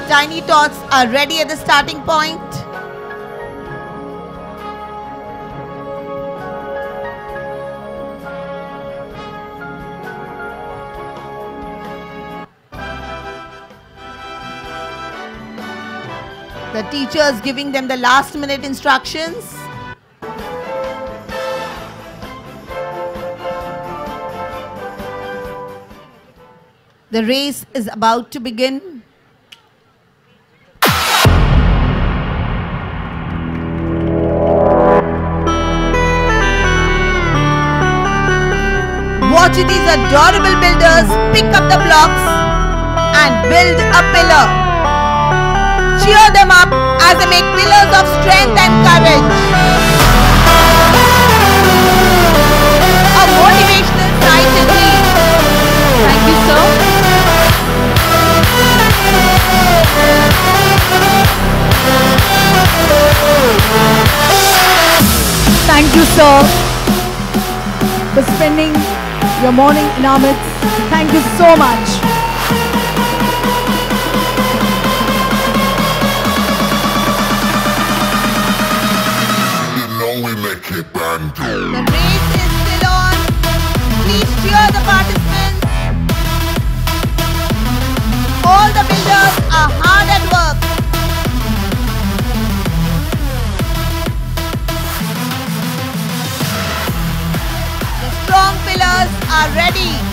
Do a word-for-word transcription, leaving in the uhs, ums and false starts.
Tiny Tots are ready at the starting point. The teachers giving them the last minute instructions. The race is about to begin. Watch these adorable builders pick up the blocks and build a pillar. Cheer them up as they make pillars of strength and courage. A motivational sight indeed. Thank you, sir. Thank you, sir, for spending your morning in our midst. Thank you so much. The race is still on. Please cheer the participants. All the builders are hard at work. The strong pillars are ready.